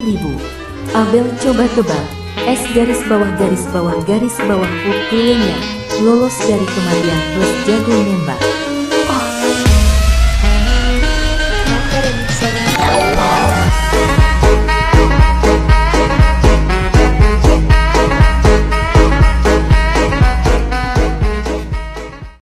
ribu. Abel coba tebak, S garis bawah U kuliahnya, lolos dari kematian plus jago nembak.